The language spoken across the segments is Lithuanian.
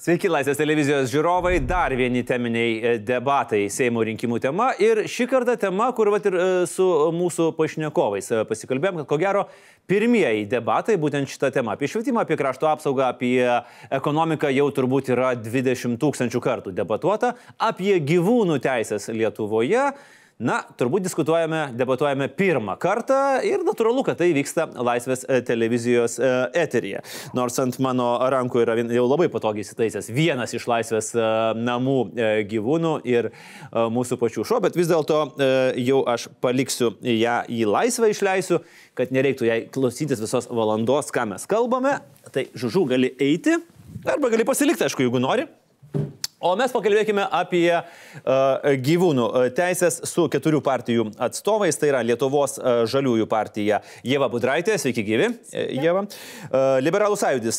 Sveiki, Laisvės televizijos žiūrovai, dar vieni teminiai debatai Seimo rinkimų tema ir šį kartą tema, kur vat ir su mūsų pašnekovais pasikalbėjom, kad ko gero pirmieji debatai būtent šitą temą apie švietimą, apie krašto apsaugą, apie ekonomiką jau turbūt yra 20 000 kartų debatuota, apie gyvūnų teisės Lietuvoje. Na, turbūt debatuojame pirmą kartą ir natūralu, kad tai vyksta Laisvės televizijos eteryje. Nors ant mano rankų yra jau labai patogiai įsitaisęs vienas iš Laisvės namų gyvūnų ir mūsų pačių šuo, bet vis dėlto jau aš paliksiu ją į laisvę, išleisiu, kad nereiktų jai klausytis visos valandos, ką mes kalbame. Tai Žužu gali eiti arba gali pasilikti, aišku, jeigu nori. O mes pakalbėkime apie gyvūnų teisės su 4 partijų atstovais. Tai yra Lietuvos žaliųjų partija Ieva Budraitė. Sveiki, gyvi, Ieva. Liberalų sąjūdis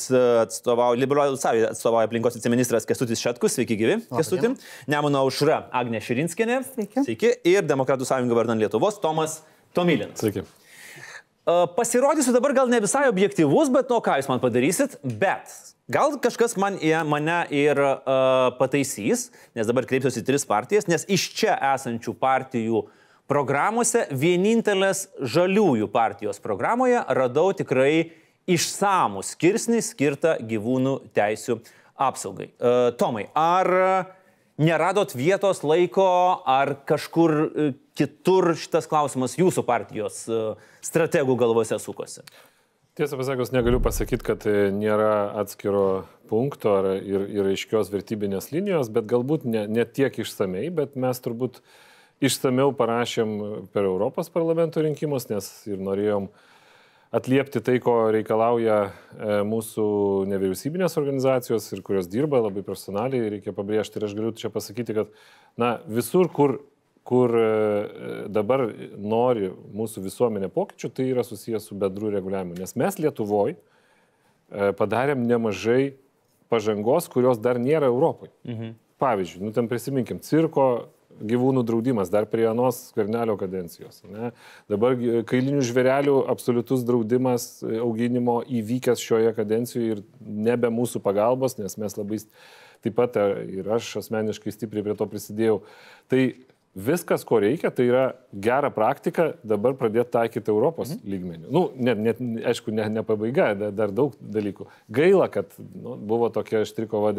atstovauja aplinkos viceministras Kęstutis Šetkus. Sveiki, gyvi, Kęstuti. Nemuno aušra Agnė Širinskienė. Sveiki. Sveiki. Ir Demokratų sąjunga vardan Lietuvos Tomas Tomilinas. Sveiki. Pasirodysiu dabar gal ne visai objektyvus, bet to, ką jūs man padarysit, bet gal kažkas mane ir pataisys, nes dabar kreipsiuosi 3 partijas, nes iš čia esančių partijų programuose vienintelės žaliųjų partijos programoje radau tikrai išsamų skirsnį skirtą gyvūnų teisių apsaugai. Tomai, ar neradot vietos, laiko, ar kažkur kitur šitas klausimas jūsų partijos strategų galvose sukosi? Tiesą pasakius, negaliu pasakyti, kad nėra atskiro punkto ir aiškios vertybinės linijos, bet galbūt ne tiek išsamei, bet mes turbūt išsameu parašėm per Europos parlamento rinkimus, nes ir norėjom atliepti tai, ko reikalauja mūsų nevyriausybinės organizacijos ir kurios dirba labai profesionaliai, reikia pabrėžti. Ir aš galiu čia pasakyti, kad visur, kur dabar nori mūsų visuomenė pokyčių, tai yra susijęs su bendru reguliavimu. Nes mes Lietuvoje padarėm nemažai pažangos, kurios dar nėra Europoje. Pavyzdžiui, ten prisiminkim, cirko gyvūnų draudimas dar prie anos Skvernelio kadencijos. Ne? Dabar kailinių žvėrelių absoliutus draudimas auginimo įvykęs šioje kadencijoje ir nebe mūsų pagalbos, nes mes labai taip pat ir aš asmeniškai stipriai prie to prisidėjau. Tai viskas, ko reikia, tai yra gera praktika dabar pradėti taikyti Europos lygmenių. Aišku, ne pabaiga, dar daug dalykų. Gaila, kad buvo tokia aštri kova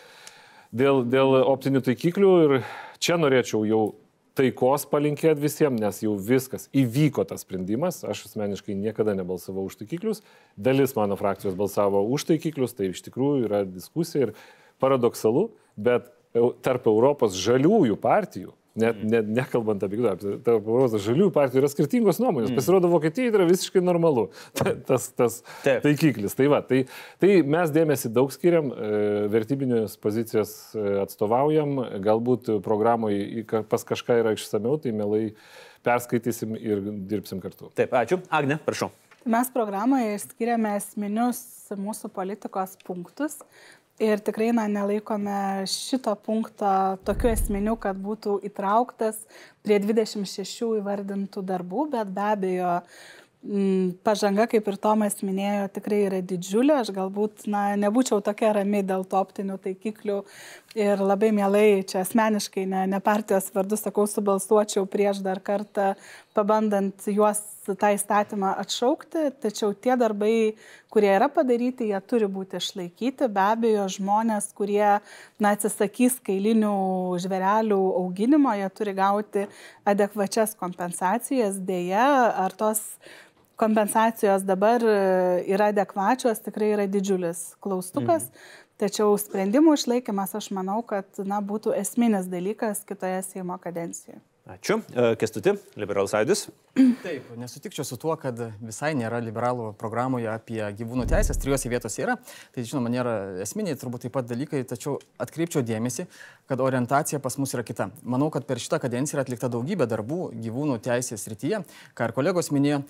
dėl optinių taikiklių ir čia norėčiau jau taikos palinkėti visiems, nes jau viskas įvyko tas sprendimas. Aš asmeniškai niekada nebalsavau už taikiklius. Dalis mano frakcijos balsavo už taikiklius, tai iš tikrųjų yra diskusija ir paradoksalu, bet tarp Europos žaliųjų partijų, nekalbant apie tarp Europos žaliųjų partijų yra skirtingos nuomonės. Pasirodo, Vokietijai yra visiškai normalu tas taikiklis. Tai mes dėmesį daug skiriam, vertybinės pozicijas atstovaujam, galbūt programoje pas kažką yra išsameu, tai mielai perskaitysim ir dirbsim kartu. Taip, ačiū. Agne, prašau. Mes programoje išskiriame esminius mūsų politikos punktus. Ir tikrai nelaikome šito punkto tokiu esminiu, kad būtų įtrauktas prie 26 įvardintų darbų, bet be abejo pažanga, kaip ir Tomas minėjo, tikrai yra didžiulė. Aš galbūt nebūčiau tokia rami dėl to optinių taikiklių ir labai mielai čia asmeniškai, ne partijos vardu, sakau, subalsuočiau prieš dar kartą, pabandant juos tą įstatymą atšaukti. Tačiau tie darbai, kurie yra padaryti, jie turi būti išlaikyti. Be abejo, žmonės, kurie atsisakys kailinių žvėrelių auginimo, jie turi gauti adekvačias kompensacijas. Deja, ar tos kompensacijos dabar yra adekvačios, tikrai yra didžiulis klaustukas. Tačiau sprendimų išlaikymas, aš manau, kad būtų esminis dalykas kitoje Seimo kadencijoje. Ačiū. Kęstuti, Liberalų sąjūdis. Taip, nesutikčiau su tuo, kad visai nėra liberalų programoje apie gyvūnų teisės, 3 vietose yra. Tai, žinoma, nėra esminiai, turbūt taip pat dalykai, tačiau atkreipčiau dėmesį, kad orientacija pas mus yra kita. Manau, kad per šitą kadenciją yra atlikta daugybė darbų gyvūnų teisės srityje, ką ir kolegos minėjo.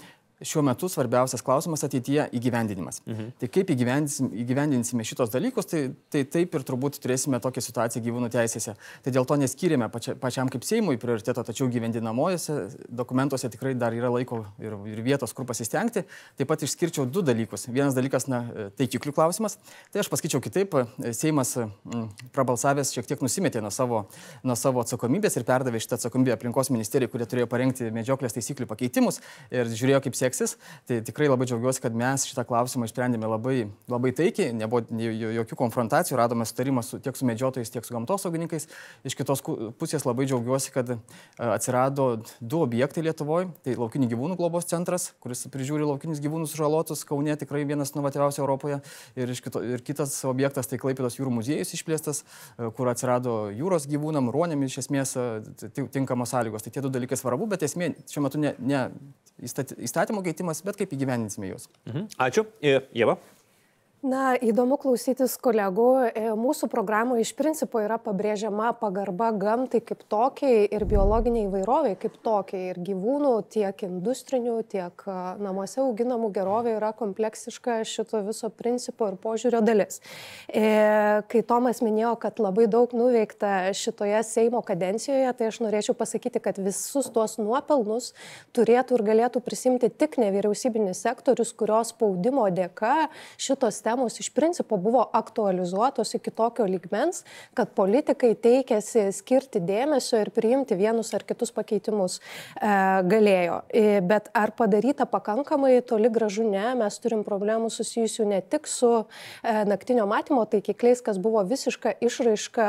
šiuo metu svarbiausias klausimas ateityje įgyvendinimas. Tai kaip įgyvendinsime šitos dalykus, tai taip ir turbūt turėsime tokią situaciją gyvūnų teisėse. Tai dėl to neskyrėme pačiam kaip Seimui prioriteto, tačiau gyvendinamojose dokumentuose tikrai dar yra laiko ir vietos, kur pasistengti. Taip pat išskirčiau du dalykus. Vienas dalykas, taikiklių klausimas. Tai aš pasakyčiau kitaip, Seimas prabalsavęs šiek tiek nusimetė nuo savo atsakomybės ir perdavė šitą atsakomybę aplinkos ministerijai, kurie turėjo parengti medžioklės taisyklių pakeitimus ir žiūrėjo, kaip seksis. Tai tikrai labai džiaugiuosi, kad mes šitą klausimą išsprendėme labai taikiai, nebuvo jokių konfrontacijų, radome sutarimą tiek su medžiotojais, tiek su gamtosaugininkais. Iš kitos pusės labai džiaugiuosi, kad atsirado du objektai Lietuvoje. Tai laukinių gyvūnų globos centras, kuris prižiūri laukinius gyvūnus sužalotus, Kaune tikrai vienas inovatyviausių Europoje. Ir kitas objektas, tai Klaipėdos jūrų muziejus išplėstas, kur atsirado jūros gyvūnam, ruoniam iš esmės tinkamos sąlygos. Tai tie du dalykai svarbu, bet esmė šiuo metu ne įstatymo keitimas, bet kaip įgyvendinsime juos. Ačiū. Ieva. Na, įdomu klausytis kolegų. Mūsų programoje iš principo yra pabrėžiama pagarba gamtai kaip tokiai ir biologiniai įvairoviai kaip tokiai. Ir gyvūnų tiek industrinių, tiek namuose auginamų gerovė yra kompleksiška šito viso principo ir požiūrio dalis. Kai Tomas minėjo, kad labai daug nuveikta šitoje Seimo kadencijoje, tai aš norėčiau pasakyti, kad visus tuos nuopelnus turėtų ir galėtų prisimti tik nevyriausybinis sektorius, kurios spaudimo dėka šitos temos iš principo buvo aktualizuotos iki tokio lygmens, kad politikai teikėsi skirti dėmesio ir priimti vienus ar kitus pakeitimus galėjo. Bet ar padaryta pakankamai, toli gražu ne, mes turim problemų susijusių ne tik su naktinio matymo taikikliais, kas buvo visiška išraiška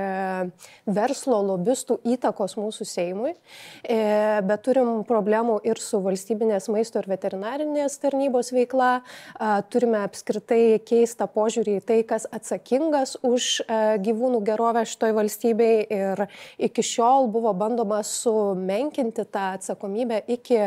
verslo lobistų įtakos mūsų Seimui, bet turim problemų ir su valstybinės maisto ir veterinarinės tarnybos veikla, turime apskritai keistą požiūrį į tai, kas atsakingas už gyvūnų gerovę šitoj valstybei ir iki šiol buvo bandoma sumenkinti tą atsakomybę iki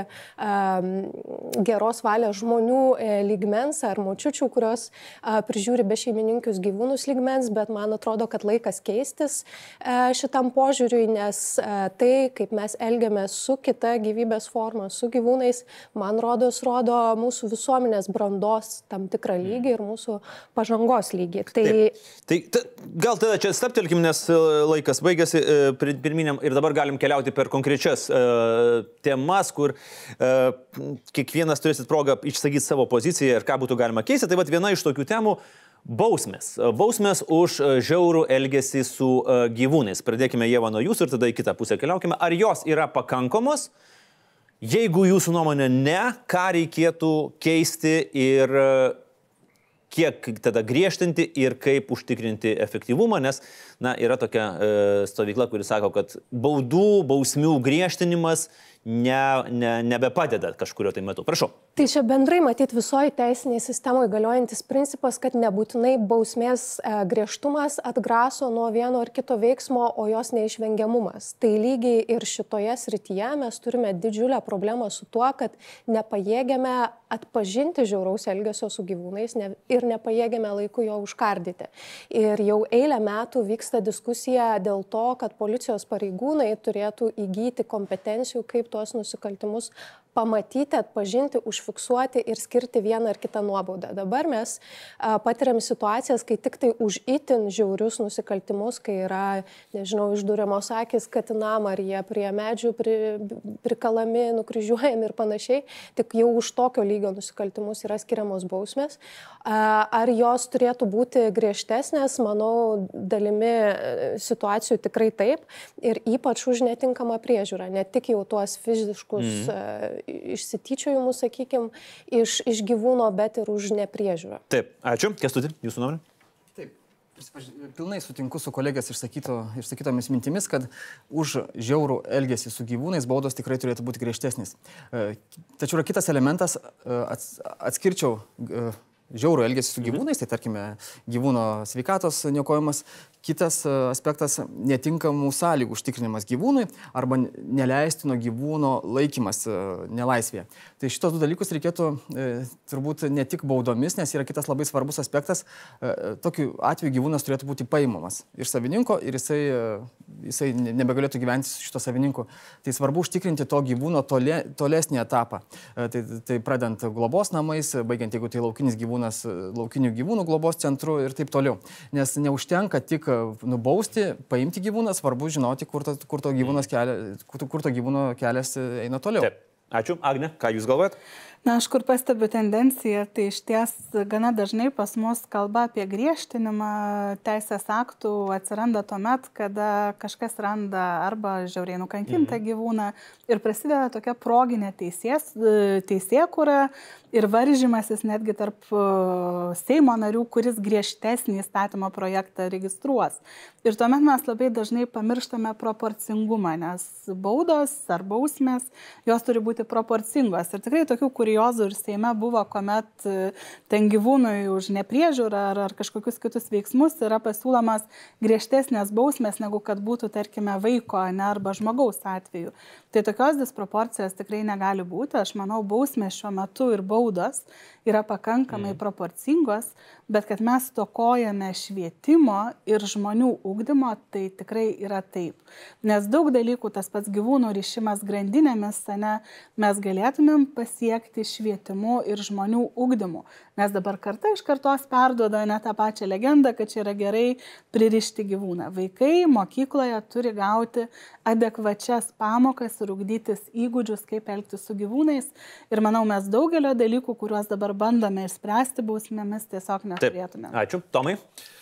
geros valios žmonių lygmens ar močiučių, kurios prižiūri bešeimininkius gyvūnus lygmens, bet man atrodo, kad laikas keistis šitam požiūriui, nes tai, kaip mes elgiamės su kita gyvybės forma, su gyvūnais, man rodo mūsų visuomenės brandos tam tikrą lygį ir mūsų pažangos lygį. Tai gal tada čia staptelkim, nes laikas baigėsi pirminiam ir dabar galim keliauti per konkrečias temas, kur kiekvienas turėsit progą išsakyti savo poziciją ir ką būtų galima keisti. Tai vat viena iš tokių temų bausmės. Bausmės už žiaurų elgesį su gyvūnais. Pradėkime, Ieva, nuo jūsų ir tada į kitą pusę keliaukime. Ar jos yra pakankamos? Jeigu jūsų nuomonė ne, ką reikėtų keisti ir kiek tada griežtinti ir kaip užtikrinti efektyvumą, nes yra tokia stovykla, kuri sako, kad bausmių griežtinimas nebepadeda kažkurio tai metu. Prašau. Tai čia bendrai matyti visoje teisinėje sistemoje galiojantis principas, kad nebūtinai bausmės griežtumas atgraso nuo vieno ar kito veiksmo, o jos neišvengiamumas. Tai lygiai ir šitoje srityje mes turime didžiulę problemą su tuo, kad nepajėgiame atpažinti žiauraus elgesio su gyvūnais ir nepajėgiame laiku jo užkardyti. Ir jau eilę metų vyksta diskusija dėl to, kad policijos pareigūnai turėtų įgyti kompetencijų, kaip tuos nusikaltimus pamatyti, atpažinti, užfiksuoti ir skirti vieną ar kitą nuobaudą. Dabar mes patiriam situacijas, kai tik tai už itin žiaurius nusikaltimus, kai yra, nežinau, išduriamos akis katinam, ar jie prie medžių prikalami, nukryžiuojami ir panašiai, tik jau už tokio lygio nusikaltimus yra skiriamos bausmės. Ar jos turėtų būti griežtesnės, manau, dalimi situacijų tikrai taip. Ir ypač už netinkamą priežiūrą, ne tik jau tuos fiziškus išsityčiojimus, sakykime, iš gyvūno, bet ir už nepriežiūrą. Taip, ačiū. Kęstuti, jūsų nuomonė? Taip, pilnai sutinku su kolegės išsakytomis mintimis, kad už žiaurų elgesį su gyvūnais baudos tikrai turėtų būti griežtesnis. Tačiau yra kitas elementas, atskirčiau žiaurų elgesį su gyvūnais, tai tarkime gyvūno sveikatos niokojimas, Kitas aspektas - netinkamų sąlygų užtikrinimas gyvūnui arba neleistino gyvūno laikymas nelaisvėje. Tai šitos du dalykus reikėtų turbūt ne tik baudomis, nes yra kitas labai svarbus aspektas. Tokiu atveju gyvūnas turėtų būti paimamas iš savininko ir jisai nebegalėtų gyventi su šito savininku. Tai svarbu užtikrinti to gyvūno tolesnį etapą. Tai pradant globos namais, baigiant, jeigu tai laukinis gyvūnas, laukinių gyvūnų globos centru ir taip toliau. Nes neužtenka tik nubausti, paimti gyvūną, svarbu žinoti, kur to gyvūno kelias eina toliau. Taip. Ačiū. Agne, ką jūs galvojat? Na, aš kur pastebiu tendenciją, tai iš ties gana dažnai pas mus kalba apie griežtinimą teisės aktų atsiranda tuomet, kada kažkas randa arba žiauriai nukankintą gyvūną ir prasideda tokia proginė teisėkūra ir varžymasis netgi tarp Seimo narių, kuris griežtesnį įstatymo projektą registruos. Ir tuomet mes labai dažnai pamirštame proporcingumą, nes baudos ar bausmės, jos turi būti proporcingos. Ir tikrai tokių kuriozų ir Seime buvo, kuomet ten gyvūnui už nepriežiūrą ar kažkokius kitus veiksmus yra pasiūlomas griežtesnės bausmės, negu kad būtų, tarkime, vaiko arba žmogaus atveju. Tai tokios disproporcijos tikrai negali būti. Aš manau, bausmės šiuo metu ir baudos yra pakankamai proporcingos, bet kad mes stokojame švietimo ir žmonių ugdymo, tai tikrai yra taip. Nes daug dalykų, tas pats gyvūnų rišimas grandinėmis, mes galėtumėm pasiekti švietimu ir žmonių ugdymu. Nes dabar karta iš kartos perduoda ne tą pačią legendą, kad čia yra gerai pririšti gyvūną. Vaikai mokykloje turi gauti adekvačias pamokas ir ugdytis įgūdžius, kaip elgtis su gyvūnais. Ir manau, mes daugelio dalykų, kuriuos dabar bandome išspręsti bausmėmis, tiesiog neturėtume. Ačiū. Tomai?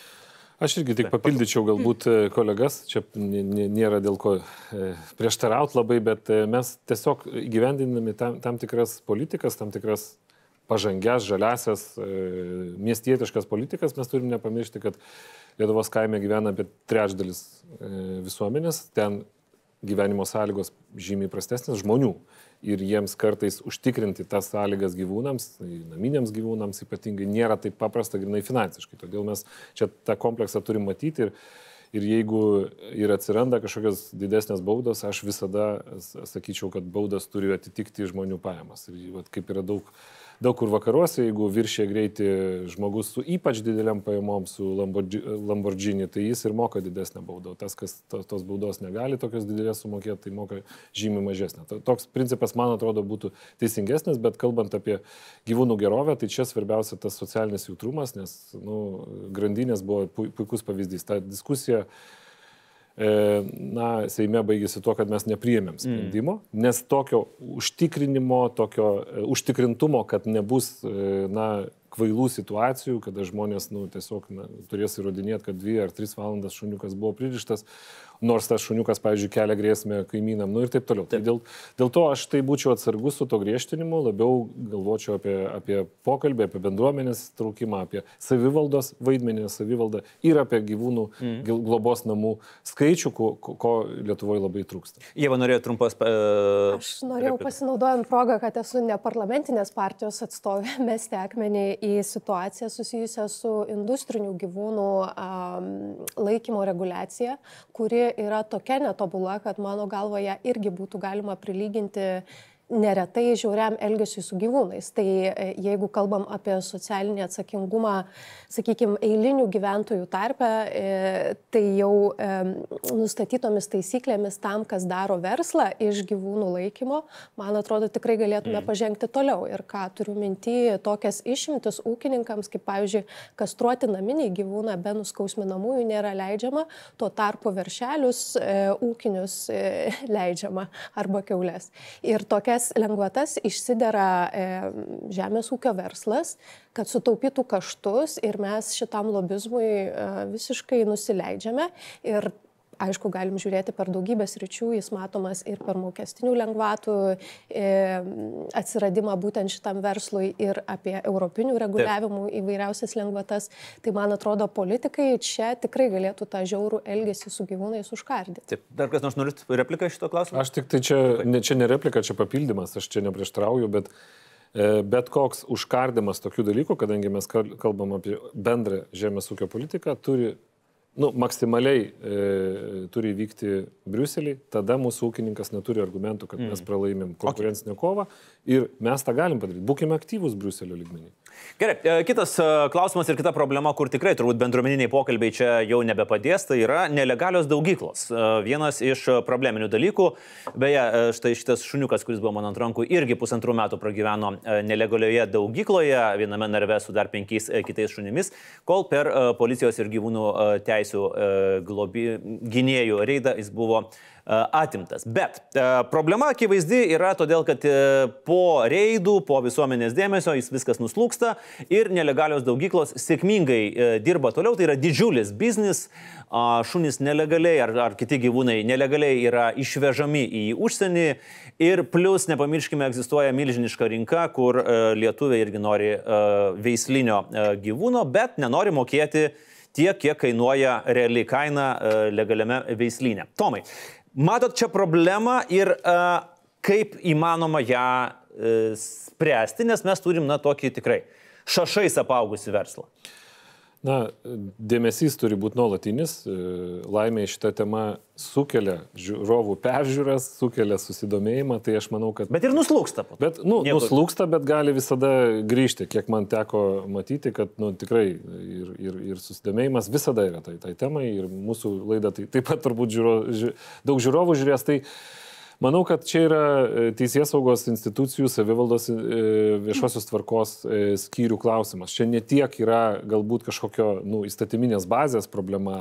Aš irgi tik papildyčiau galbūt kolegas, čia nėra dėl ko prieštarauti labai, bet mes tiesiog įgyvendinami tam tikras politikas, tam tikras pažangias, žaliasias, miestietiškas politikas, mes turim nepamiršti, kad Lietuvos kaime gyvena apie trečdalis visuomenės, ten gyvenimo sąlygos žymiai prastesnės žmonių. Ir jiems kartais užtikrinti tas sąlygas gyvūnams, naminiams gyvūnams ypatingai, nėra taip paprasta grinai finansiškai. Todėl mes čia tą kompleksą turim matyti ir jeigu ir atsiranda kažkokios didesnės baudos, aš visada sakyčiau, kad baudas turi atitikti žmonių pajamas. Ir kaip yra daug kur vakaruose, jeigu viršė greitį žmogus su ypač dideliam pajamom, su Lamborghini, tai jis ir moka didesnę baudą. Tas, kas tos baudos negali tokios didelės sumokėti, tai moka žymiai mažesnę. Toks principas, man atrodo, būtų teisingesnis, bet kalbant apie gyvūnų gerovę, tai čia svarbiausia tas socialinis jautrumas, nes grandinės buvo puikus pavyzdys. Ta diskusija Seime baigėsi tuo, kad mes nepriėmėm sprendimo, nes tokio užtikrinimo, tokio užtikrintumo, kad nebus kvailų situacijų, kada žmonės tiesiog turės įrodinėti, kad 2 ar 3 valandas šuniukas buvo pririštas, nors tas šuniukas, pavyzdžiui, kelia grėsmę kaimynam, ir taip toliau. Tai dėl to aš tai būčiau atsargus su to griežtinimu, labiau galvočiau apie pokalbį, apie bendruomenės traukimą, apie savivaldos vaidmenį, savivaldą ir apie gyvūnų globos namų skaičių, ko Lietuvoje labai trūksta. Ieva norėjo trumpas... Aš norėjau pasinaudojant progą, kad esu ne parlamentinės partijos atstovė, mesti akmenį į situaciją susijusią su industrinių gyvūnų laikymo reguliacija, kuri yra tokia netobula, kad mano galvoje irgi būtų galima prilyginti neretai žiauriam elgesiui su gyvūnais. Tai jeigu kalbam apie socialinį atsakingumą, sakykime, eilinių gyventojų tarpe, tai jau nustatytomis taisyklėmis tam, kas daro verslą iš gyvūnų laikymo, man atrodo, tikrai galėtume pažengti toliau. Ir ką turiu minty, tokias išimtis ūkininkams, kaip pavyzdžiui, kastruoti naminį gyvūną be nuskausminamųjų nėra leidžiama, tuo tarpu veršelius ūkinius leidžiama arba kiaulės. Ir tokias lengvatas išsidera žemės ūkio verslas, kad sutaupytų kaštus ir mes šitam lobizmui visiškai nusileidžiame. Ir aišku, galim žiūrėti per daugybės sričių, jis matomas ir per mokestinių lengvatų atsiradimą būtent šitam verslui ir apie europinių reguliavimų įvairiausias lengvatas. Tai man atrodo, politikai čia tikrai galėtų tą žiaurų elgesį su gyvūnais užkardyti. Taip, dar kas nors norit repliką šito klausimo? Aš tik tai čia ne replika, čia papildymas, aš čia neprieštrauju, bet koks užkardimas tokių dalykų, kadangi mes kalbam apie bendrą žemės ūkio politiką, turi maksimaliai turi vykti Briuselį, tada mūsų ūkininkas neturi argumentų, kad mes pralaimėm konkurencinę kovą ir mes tą galim padaryti. Būkime aktyvūs Briuselio lygmenį. Gerai, kitas klausimas ir kita problema, kur tikrai turbūt bendruomeniniai pokalbiai čia jau nebepadės, tai yra nelegalios daugyklos. Vienas iš probleminių dalykų, beje, štai šitas šuniukas, kuris buvo man ant rankų, irgi 1,5 metų pragyveno nelegalioje daugykloje, viename narve su dar 5 kitais šunimis, kol per policijos ir gyvūnų teisų gynėjų reidą jis buvo atimtas. Bet problema akivaizdi yra todėl, kad po reidų, po visuomenės dėmesio jis viskas nuslūksta ir nelegalios daugyklos sėkmingai dirba toliau. Tai yra didžiulis biznis. Šunys nelegaliai ar kiti gyvūnai nelegaliai yra išvežami į užsienį ir plus, nepamirškime, egzistuoja milžiniška rinka, kur lietuviai irgi nori veislinio gyvūno, bet nenori mokėti tiek, kiek kainuoja reali kaina legaliame veislyne. Tomai, matot čia problemą ir kaip įmanoma ją spręsti, nes mes turim, tokį tikrai šašais apaugusi verslą. Dėmesys turi būti nuolatinis. Laimė šitą temą sukelia žiūrovų peržiūras, sukelia susidomėjimą, tai aš manau, kad... Bet ir nuslūksta. Nuslūksta, bet gali visada grįžti. Kiek man teko matyti, kad tikrai ir susidomėjimas visada yra tai temai ir mūsų laida taip pat turbūt daug žiūrovų žiūrės. Tai manau, kad čia yra teisėsaugos institucijų, savivaldos viešosios tvarkos skyrių klausimas. Čia ne tiek yra galbūt kažkokio įstatyminės bazės problema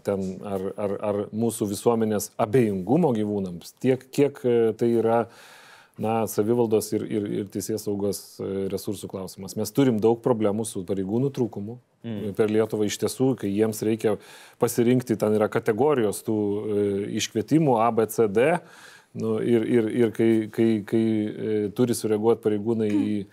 ar mūsų visuomenės abejingumo gyvūnams, tiek kiek tai yra savivaldos ir teisėsaugos resursų klausimas. Mes turim daug problemų su pareigūnų trūkumu per Lietuvą iš tiesų, kai jiems reikia pasirinkti, ten yra kategorijos tų iškvietimų A, B, C, D. Ir kai turi sureaguoti pareigūnai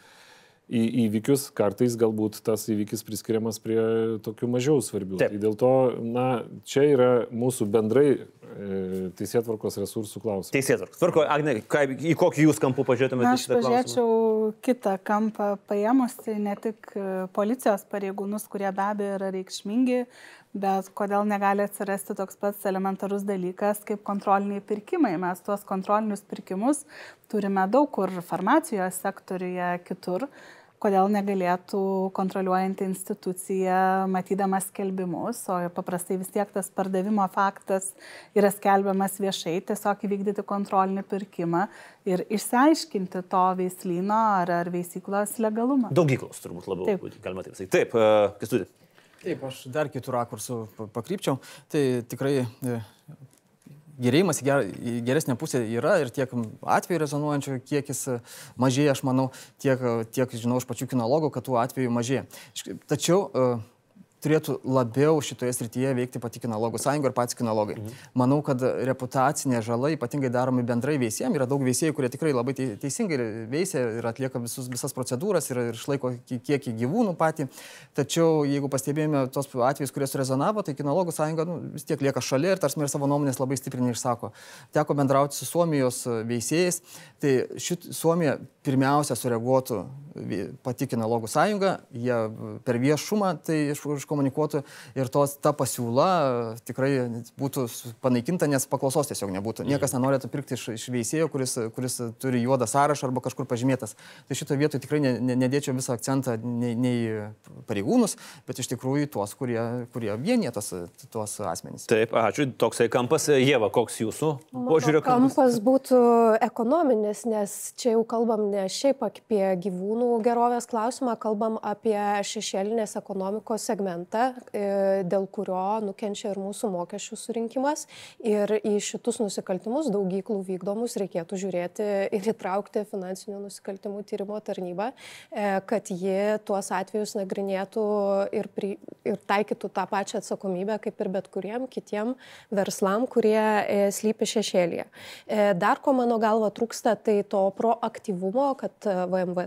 į įvykius, kartais galbūt tas įvykis priskiriamas prie tokių mažiau svarbių. Tai dėl to, čia yra mūsų bendrai teisėtvarkos resursų klausimas. Teisėtvarkos. Tvarko, Agne, į kokį jūs kampų pažiūrėtumėte šitą klausimą? Aš pažiūrėčiau kitą kampą paėmusi, ne tik policijos pareigūnus, kurie be abejo yra reikšmingi, bet kodėl negali atsirasti toks pats elementarus dalykas kaip kontroliniai pirkimai. Mes tuos kontrolinius pirkimus turime daug kur farmacijos sektoriuje, kitur. Kodėl negalėtų kontroliuojanti institucija, matydama skelbimus, o paprastai vis tiek tas pardavimo faktas yra skelbiamas viešai, tiesiog įvykdyti kontrolinį pirkimą ir išsiaiškinti to veislyno ar veisyklos legalumą. Daugyklos turbūt labiau, galima taip sakyti. Taip, Kęstuti. Taip, aš dar kitų rakursų pakrypčiau. Tai tikrai gerėjimas į geresnę pusę yra ir tiek atvejų rezonuojančių kiekis mažėja, aš manau, tiek žinau iš pačių kinologų, kad tų atvejų mažėja. Tačiau turėtų labiau šitoje srityje veikti pati kinologų sąjunga ir patys kinologai. Manau, kad reputacinė žala ypatingai daromi bendrai veisėjams. Yra daug veisėjų, kurie tikrai labai teisingai veisia ir atlieka visas procedūras ir išlaiko kiekį gyvūnų patį. Tačiau jeigu pastebėjome tos atvejus, kurie surezonavo, tai kinologų sąjunga vis tiek lieka šalia ir tarsi ir savo nuomonės labai stipriai neišsako. Teko bendrauti su Suomijos veisėjais. Tai Suomija pirmiausia sureaguotų pati kinologų sąjunga, jie per viešumą tai komunikuotų ir ta pasiūla tikrai būtų panaikinta, nes paklausos tiesiog nebūtų. Niekas nenorėtų pirkti iš veisėjo, kuris turi juodą sąrašą arba kažkur pažymėtas. Tai šitoje vietoje tikrai nedėčiau visą akcentą nei pareigūnus, bet iš tikrųjų tuos, kurie vienyje tuos asmenys. Taip, ačiū. Toksai kampas. Ieva, koks jūsų požiūrio kampas? Kampas būtų ekonominis, nes čia jau kalbam ne šiaip apie gyvūnų gerovės klausimą, kalbam apie šešėlinės ekonomikos segmentą, dėl kurio nukenčia ir mūsų mokesčių surinkimas. Ir į šitus nusikaltimus daugyklų vykdomus reikėtų žiūrėti ir įtraukti finansinių nusikaltimų tyrimo tarnybą, kad jie tuos atvejus nagrinėtų ir taikytų tą pačią atsakomybę kaip ir bet kuriem kitiem verslam, kurie slypi šešėlyje. Dar ko mano galva trūksta, tai to proaktyvumo, kad VMVT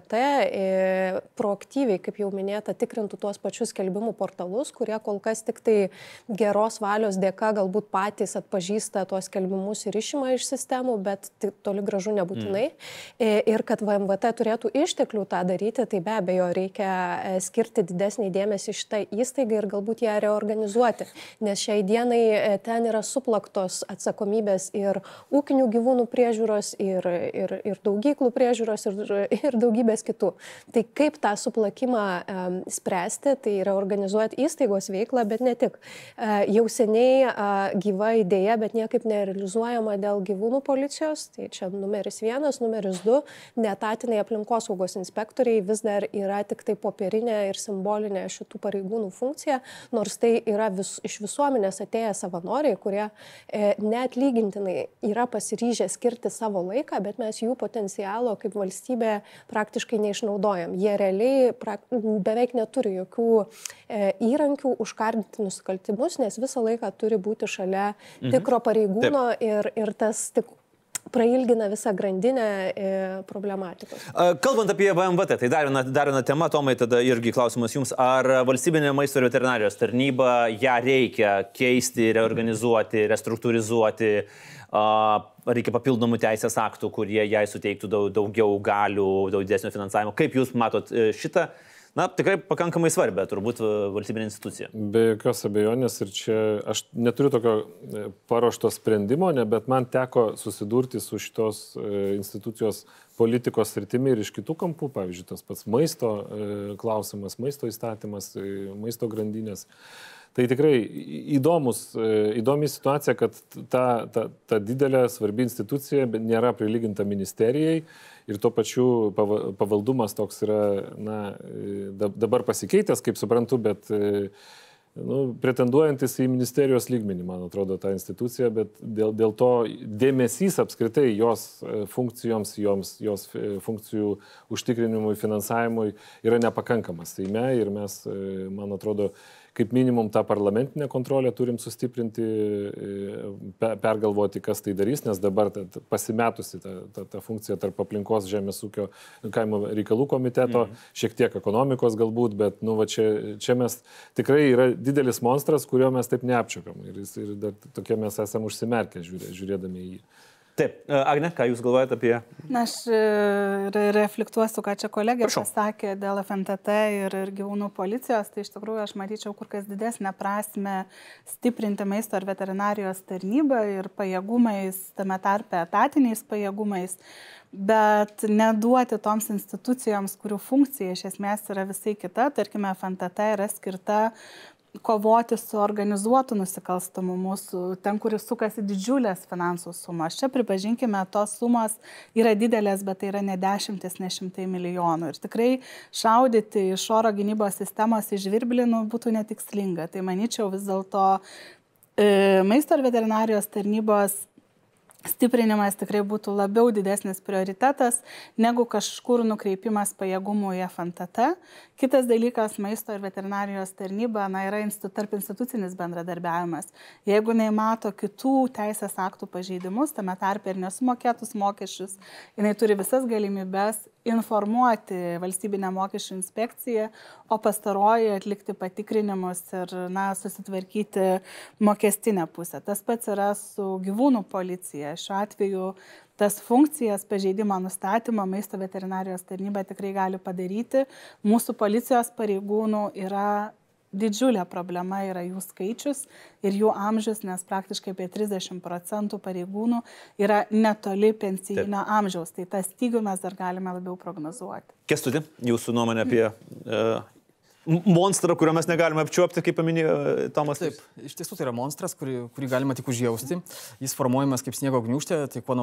proaktyviai, kaip jau minėta, tikrintų tuos pačius skelbimų portalus, kurie kol kas tik tai geros valios dėka galbūt patys atpažįsta tuos skelbimus ir išima iš sistemų, bet toli gražu nebūtinai. Ir kad VMVT turėtų išteklių tą daryti, tai be abejo reikia skirti didesnį dėmesį šitai įstaigai ir galbūt ją reorganizuoti, nes šiai dienai ten yra suplaktos atsakomybės ir ūkinių gyvūnų priežiūros, ir daugyklų priežiūros, ir daugybės kitų. Tai kaip tą suplakimą spręsti, tai yra organizuoti įstaigos veiklą, bet ne tik. Jau seniai gyva idėja, bet niekaip nerealizuojama dėl gyvūnų policijos, tai čia numeris 1, numeris 2, neetatiniai aplinkosaugos inspektoriai vis dar yra tik tai popierinė ir simbolinė šitų pareigūnų funkcija, nors tai yra iš visuomenės atėję savanoriai, kurie neatlygintinai yra pasiryžę skirti savo laiką, bet mes jų potencialo kaip valstybė praktiškai neišnaudojam. Jie realiai beveik neturi jokių įrankių užkardinti nusikaltimus, nes visą laiką turi būti šalia tikro pareigūno ir tas tik prailgina visą grandinę problematikos. Kalbant apie VMVT, tai dar viena tema, Tomai, tada irgi klausimas jums, ar valstybinė maisto ir veterinarijos tarnyba ją reikia keisti, reorganizuoti, restruktūrizuoti, reikia papildomų teisės aktų, kurie jai suteiktų daugiau galių, daug didesnio finansavimo. Kaip jūs matot šitą? Tikrai pakankamai svarbia, turbūt, valstybinė institucija. Be jokios abejonės, ir čia aš neturiu tokio paruošto sprendimo, bet man teko susidurti su šitos institucijos politikos sritimi ir iš kitų kampų, pavyzdžiui, tas pats maisto klausimas, maisto įstatymas, maisto grandinės. Tai tikrai įdomi situacija, kad ta didelė svarbi institucija nėra prilyginta ministerijai ir tuo pačiu pavaldumas toks yra, dabar pasikeitęs, kaip suprantu, bet pretenduojantis į ministerijos lygmenį, man atrodo, ta institucija, bet dėl to dėmesys apskritai jos funkcijoms, jos funkcijų užtikrinimui, finansavimui yra nepakankamas Seime ir mes, man atrodo, kaip minimum tą parlamentinę kontrolę turim sustiprinti, pergalvoti, kas tai darys, nes dabar pasimetusi ta funkcija tarp aplinkos, žemės ūkio, kaimo reikalų komiteto, šiek tiek ekonomikos galbūt, bet čia mes tikrai yra didelis monstras, kurio mes taip neapčiuopiam ir dar tokie mes esame užsimerkę žiūrėdami į jį. Taip, Agne, ką jūs galvojate apie? Aš reflektuosiu, ką čia kolegė pasakė dėl FNTT ir gyvūnų policijos, tai iš tikrųjų aš matyčiau kur kas didesnę prasme stiprinti maisto ir veterinarijos tarnybą ir pajėgumais, tame tarpe etatiniais pajėgumais, bet neduoti toms institucijoms, kurių funkcija iš esmės yra visai kita, tarkime, FNTT yra skirta kovoti su organizuotu nusikalstamumu, ten, kuris sukasi didžiulės finansų sumos. Čia pripažinkime, tos sumos yra didelės, bet tai yra ne dešimtis, ne šimtai milijonų. Ir tikrai šaudyti iš oro gynybos sistemos iš žvirblį būtų netikslinga. Tai manyčiau vis dėlto maisto ir veterinarijos tarnybos stiprinimas tikrai būtų labiau didesnis prioritetas negu kažkur nukreipimas pajėgumų į FNTT. Kitas dalykas, maisto ir veterinarijos tarnyba yra tarp institucinis bendradarbiavimas. Jeigu jinai mato kitų teisės aktų pažeidimus, tame tarpe ir nesumokėtus mokesčius, jinai turi visas galimybes informuoti valstybinę mokesčių inspekciją, o pastaroji atlikti patikrinimus ir susitvarkyti mokestinę pusę. Tas pats yra su gyvūnų policija. Šiuo atveju tas funkcijas pažeidimo nustatymą maisto veterinarijos tarnyba tikrai gali padaryti. Mūsų policijos pareigūnų yra didžiulė problema, yra jų skaičius ir jų amžius, nes praktiškai apie 30% pareigūnų yra netoli pensijinio amžiaus. Tai tą stygių mes dar galime labiau prognozuoti. Kęstuti, jūsų nuomonė apie monstrą, kurio mes negalime apčiuopti, kaip paminėjo Tomas. Taip, iš tiesų tai yra monstras, kurį galima tik užjausti. Jis formuojamas kaip sniego gniūžtė, tai kuo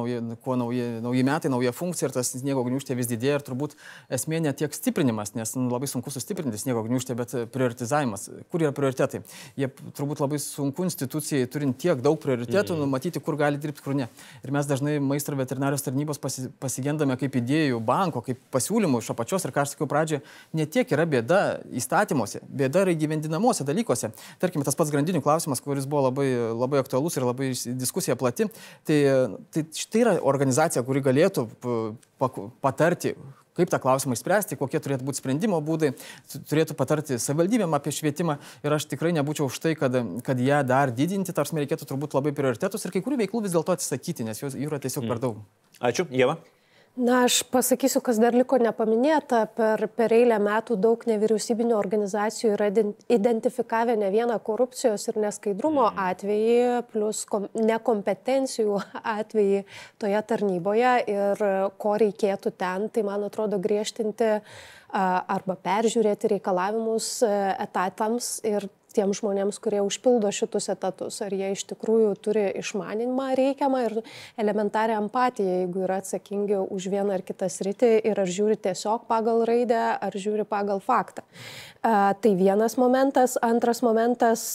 nauji metai, nauja funkcija ir tas sniego gniūžtė vis didėja ir turbūt esmė ne tiek stiprinimas, nes labai sunku sustiprinti sniego gniūžtę, bet prioritizavimas. Kur yra prioritetai? Jie turbūt labai sunku institucijai, turint tiek daug prioritetų, numatyti, kur gali dirbti, kur ne. Ir mes dažnai maisto ir veterinarijos tarnybos pasigendame kaip idėjų banko, kaip pasiūlymų iš apačios ir ką aš sakiau pradžioje, ne tiek yra bėda įstatymuose, bėda yra įgyvendinamuose dalykuose. Tarkime, tas pats grandinių klausimas, kuris buvo labai aktualus ir labai diskusija plati, tai štai yra organizacija, kuri galėtų patarti, kaip tą klausimą išspręsti, kokie turėtų būti sprendimo būdai, turėtų patarti savivaldybėm apie švietimą ir aš tikrai nebūčiau už tai, kad ją dar didinti, tarsi reikėtų turbūt labai prioritetus ir kai kurių veiklų vis dėlto atsisakyti, nes jų yra tiesiog per daug. Ačiū, Ieva. Na, aš pasakysiu, kas dar liko nepaminėta. Per eilę metų daug nevyriausybinių organizacijų yra identifikavę ne vieną korupcijos ir neskaidrumo atvejį, plus nekompetencijų atvejį toje tarnyboje ir ko reikėtų ten, tai man atrodo griežtinti arba peržiūrėti reikalavimus etatams ir tiem žmonėms, kurie užpildo šitus etatus, ar jie iš tikrųjų turi išmanimą reikiamą ir elementarią empatiją, jeigu yra atsakingi už vieną ar kitą sritį ir ar žiūri tiesiog pagal raidę, ar žiūri pagal faktą. Tai vienas momentas. Antras momentas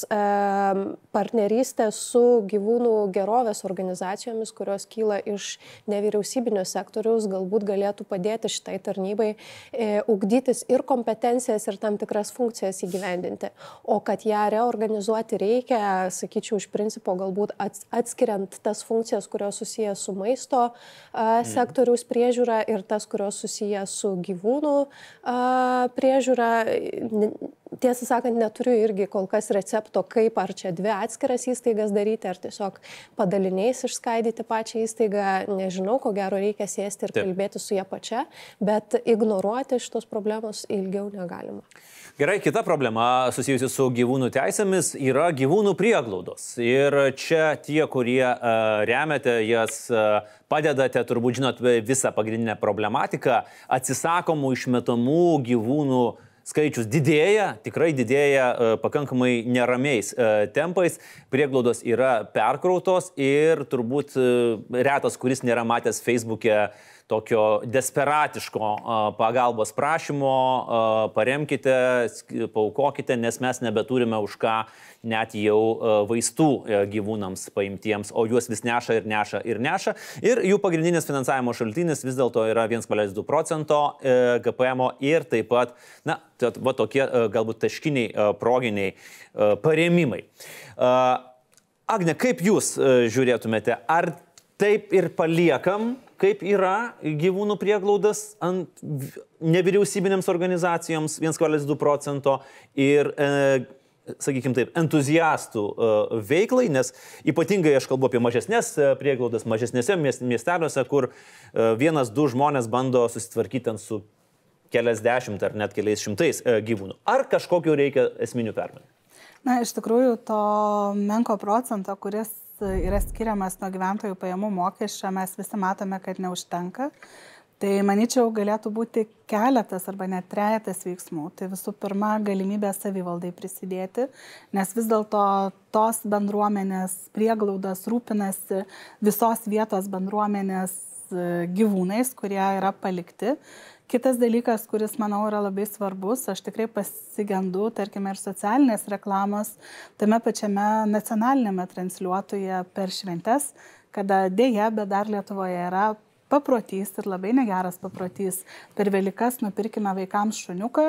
- partnerystė su gyvūnų gerovės organizacijomis, kurios kyla iš nevyriausybinio sektoriaus, galbūt galėtų padėti šitai tarnybai ugdytis ir kompetencijas, ir tam tikras funkcijas įgyvendinti. O kad ją reorganizuoti reikia, sakyčiau, iš principo galbūt atskiriant tas funkcijas, kurios susijęs su maisto sektoriaus priežiūra ir tas, kurios susijęs su gyvūnų priežiūra. Tiesą sakant, neturiu irgi kol kas recepto, kaip ar čia dvi atskiras įstaigas daryti, ar tiesiog padaliniais išskaidyti pačią įstaigą. Nežinau, ko gero reikia sėsti ir kalbėti su ją pačia, bet ignoruoti šitos problemos ilgiau negalima. Gerai, kita problema susijusi su gyvūnų teisėmis yra gyvūnų prieglaudos. Ir čia tie, kurie remiate jas, padedate, turbūt žinot visą pagrindinę problematiką, atsisakomų išmetamų gyvūnų skaičius didėja, tikrai didėja pakankamai neramiais tempais, prieglaudos yra perkrautos ir turbūt retas, kuris nėra matęs Facebook'e tokio desperatiško pagalbos prašymo, paremkite, paaukokite, nes mes nebeturime už ką net jau vaistų gyvūnams paimtiems, o juos vis neša ir neša ir neša. Ir jų pagrindinis finansavimo šaltinis vis dėlto yra 1,2% GPM ir taip pat, na, va tokie galbūt taškiniai, proginiai paremimai. Agne, kaip jūs žiūrėtumėte, ar taip ir paliekam, kaip yra gyvūnų prieglaudas ant nevyriausybinėms organizacijoms 1,2% ir, sakykime taip, entuziastų veiklai, nes ypatingai aš kalbu apie mažesnės prieglaudas, mažesnėse miesteliuose, kur 1-2 žmonės bando susitvarkyti su keliasdešimt ar net keliais šimtais gyvūnų. Ar kažkokiu reikia esminių permainų? Na, iš tikrųjų, to menko procento, kuris yra skiriamas nuo gyventojų pajamų mokesčio, mes visi matome, kad neužtenka. Tai manyčiau, galėtų būti keletas arba net trejetas veiksmų. Tai visų pirma, galimybė savivaldai prisidėti, nes vis dėlto tos bendruomenės prieglaudas rūpinasi visos vietos bendruomenės gyvūnais, kurie yra palikti. Kitas dalykas, kuris, manau, yra labai svarbus, aš tikrai pasigendu, tarkime, ir socialinės reklamos tame pačiame nacionalinėme transliuotoje per šventes, kada dėja, bet dar Lietuvoje yra paprotys ir labai negeras paprotys. Per Velykas nupirkime vaikams šuniuką,